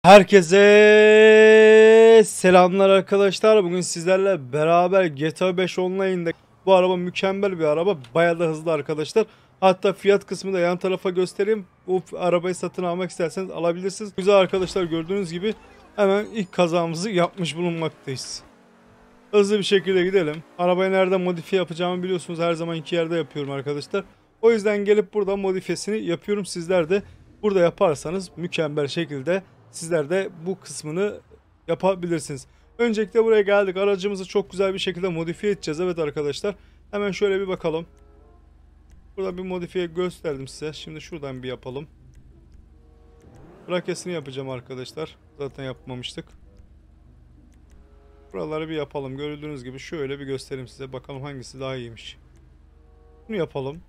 Herkese selamlar arkadaşlar. Bugün sizlerle beraber GTA 5 Online'da bu araba mükemmel bir araba. Bayağı da hızlı arkadaşlar. Hatta fiyat kısmını da yan tarafa göstereyim. Bu arabayı satın almak isterseniz alabilirsiniz. Güzel arkadaşlar, gördüğünüz gibi hemen ilk kazamızı yapmış bulunmaktayız. Hızlı bir şekilde gidelim. Arabayı nerede modifiye yapacağımı biliyorsunuz. Her zaman iki yerde yapıyorum arkadaşlar. O yüzden gelip burada modifiyesini yapıyorum. Sizler de burada yaparsanız mükemmel şekilde sizler de bu kısmını yapabilirsiniz. Öncelikle buraya geldik. Aracımızı çok güzel bir şekilde modifiye edeceğiz. Evet arkadaşlar. Hemen şöyle bir bakalım. Burada bir modifiye gösterdim size. Şimdi şuradan bir yapalım. Brakesini yapacağım arkadaşlar. Zaten yapmamıştık. Buraları bir yapalım. Gördüğünüz gibi şöyle bir göstereyim size. Bakalım hangisi daha iyiymiş. Bunu yapalım.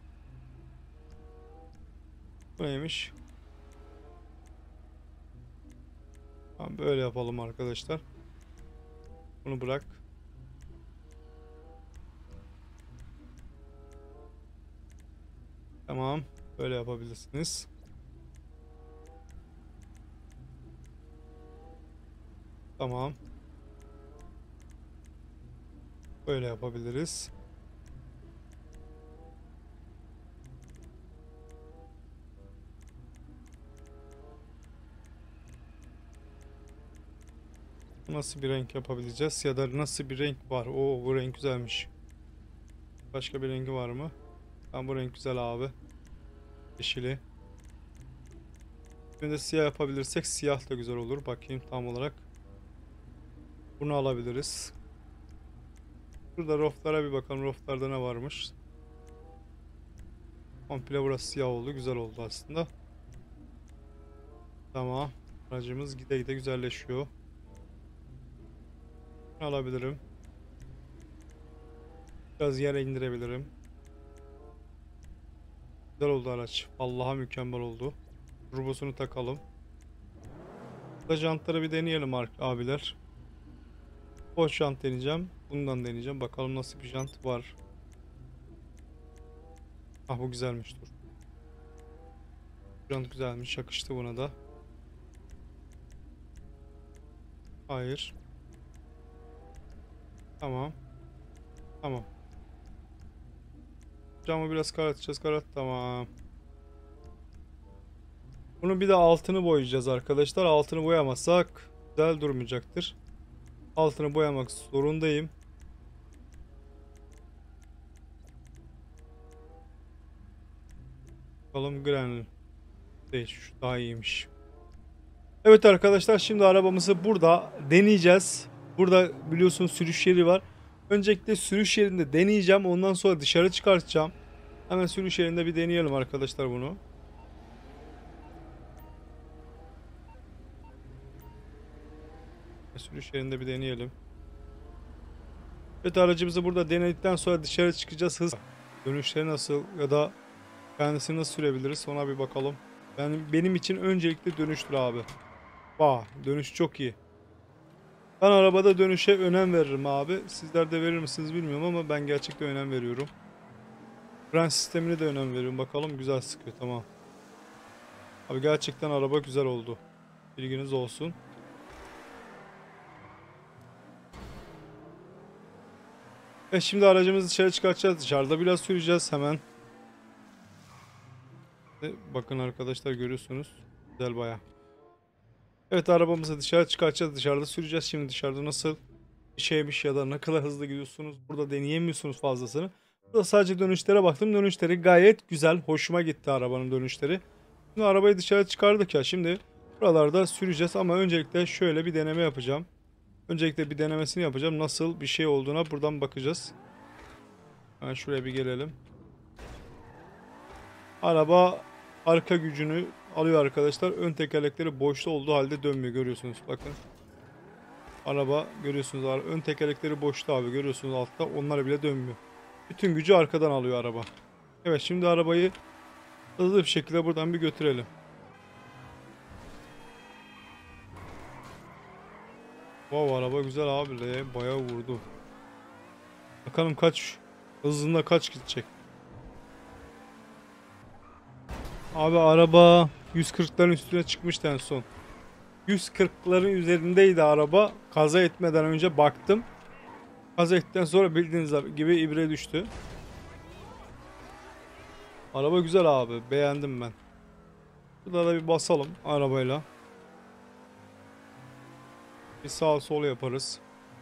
Bu neymiş? Tamam, böyle yapalım arkadaşlar. Bunu bırak. Tamam. Böyle yapabilirsiniz. Tamam. Böyle yapabiliriz. Nasıl bir renk yapabileceğiz ya da nasıl bir renk var? Oo, bu renk güzelmiş. Başka bir rengi var mı? Tamam, bu renk güzel abi. Yeşili. Şimdi de siyah yapabilirsek siyah da güzel olur. Bakayım tam olarak. Bunu alabiliriz. Burada roflara bir bakalım. Roflarda ne varmış? Komple burası siyah oldu. Güzel oldu aslında. Tamam. Aracımız gide gide güzelleşiyor. Bunu alabilirim. Biraz yere indirebilirim. Güzel oldu araç. Allah'a mükemmel oldu. Turbosunu takalım. Burada jantları bir deneyelim abiler. Boş jant deneyeceğim. Bundan deneyeceğim. Bakalım nasıl bir jant var. Ah, bu güzelmiş, dur. Jant güzelmiş. Yakıştı buna da. Hayır. Tamam. Tamam. Camı biraz karartacağız. Tamam. Bunu bir de altını boyayacağız arkadaşlar. Altını boyamazsak güzel durmayacaktır. Altını boyamak zorundayım. Bakalım, granül değil, şu daha iyiymiş. Evet arkadaşlar, şimdi arabamızı burada deneyeceğiz. Burada biliyorsunuz sürüş yeri var. Öncelikle sürüş yerinde deneyeceğim. Ondan sonra dışarı çıkartacağım. Hemen sürüş yerinde bir deneyelim arkadaşlar bunu. Sürüş yerinde bir deneyelim. Evet, aracımızı burada denedikten sonra dışarı çıkacağız. Hız dönüşleri nasıl ya da kendisini nasıl sürebiliriz, ona bir bakalım. Benim için öncelikle dönüştür abi. Dönüş çok iyi. Ben arabada dönüşe önem veririm abi. Sizler de verir misiniz bilmiyorum ama ben gerçekten önem veriyorum. Fren sistemine de önem veriyorum. Bakalım, güzel sıkıyor, tamam. Abi gerçekten araba güzel oldu. Bilginiz olsun. Şimdi aracımızı dışarı çıkartacağız. Dışarıda biraz süreceğiz hemen. Bakın arkadaşlar, görüyorsunuz. Güzel baya. Evet, arabamızı dışarı çıkartacağız. Dışarıda süreceğiz. Şimdi dışarıda nasıl bir şeymiş ya da ne kadar hızlı gidiyorsunuz, burada deneyemiyorsunuz fazlasını. Burada sadece dönüşlere baktım. Dönüşleri gayet güzel. Hoşuma gitti arabanın dönüşleri. Şimdi arabayı dışarı çıkardık ya. Şimdi buralarda süreceğiz ama öncelikle şöyle bir deneme yapacağım. Öncelikle bir denemesini yapacağım. Nasıl bir şey olduğuna buradan bakacağız. Yani şuraya bir gelelim. Araba arka gücünü alıyor arkadaşlar. Ön tekerlekleri boşta olduğu halde dönmüyor, görüyorsunuz. Bakın. Araba görüyorsunuz. Ön tekerlekleri boşta abi, görüyorsunuz altta. Onlar bile dönmüyor. Bütün gücü arkadan alıyor araba. Evet, şimdi arabayı hızlı bir şekilde buradan bir götürelim. Wow, araba güzel abi. Bayağı vurdu. Bakalım kaç hızında kaç gidecek. Abi araba 140'ların üstüne çıkmıştı en son. 140'ların üzerindeydi araba. Kaza etmeden önce baktım. Kaza ettikten sonra bildiğiniz gibi ibre düştü. Araba güzel abi. Beğendim ben. Burada da bir basalım arabayla. Bir sağ sol yaparız.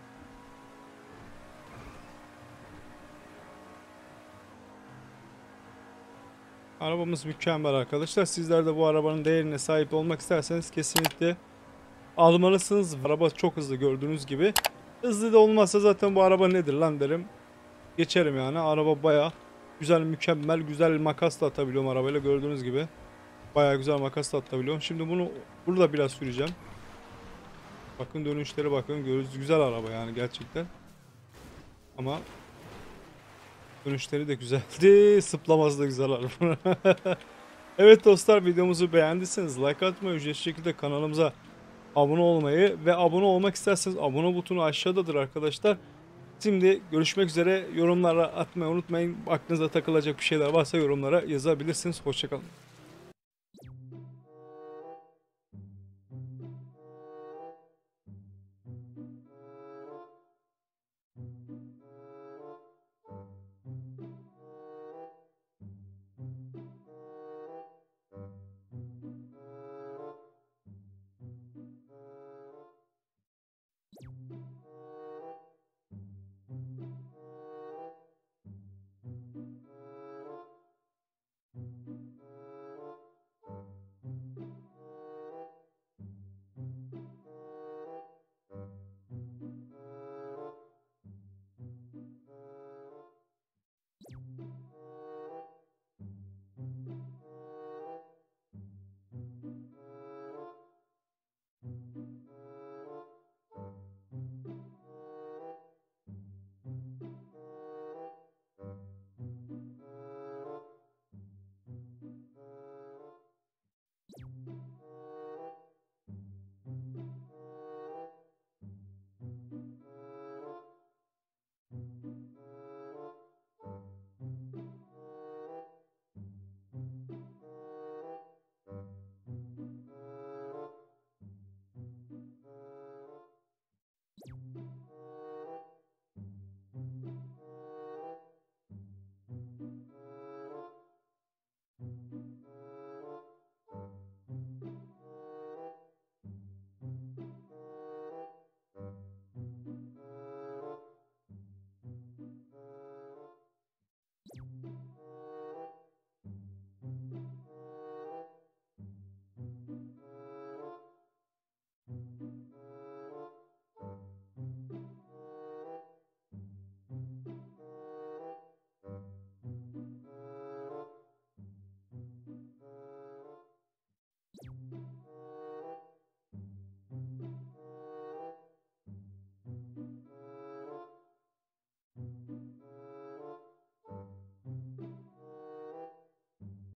Arabamız mükemmel arkadaşlar. Sizler de bu arabanın değerine sahip olmak isterseniz kesinlikle almalısınız. Araba çok hızlı gördüğünüz gibi. Hızlı da olmazsa zaten bu araba nedir lan derim. Geçerim yani. Araba baya güzel, mükemmel, güzel makas da atabiliyorum arabayla gördüğünüz gibi. Baya güzel makas da atabiliyorum. Şimdi bunu burada biraz süreceğim. Bakın dönüşleri bakın. Güzel araba yani gerçekten. Ama dönüşleri de güzeldi. Sıplaması da güzel araba. Evet dostlar, videomuzu beğendiyseniz like atmayı, ücretsiz şekilde kanalımıza abone olmayı ve abone olmak isterseniz abone butonu aşağıdadır arkadaşlar. Şimdi görüşmek üzere, yorumlara atmayı unutmayın. Aklınıza takılacak bir şeyler varsa yorumlara yazabilirsiniz. Hoşça kalın.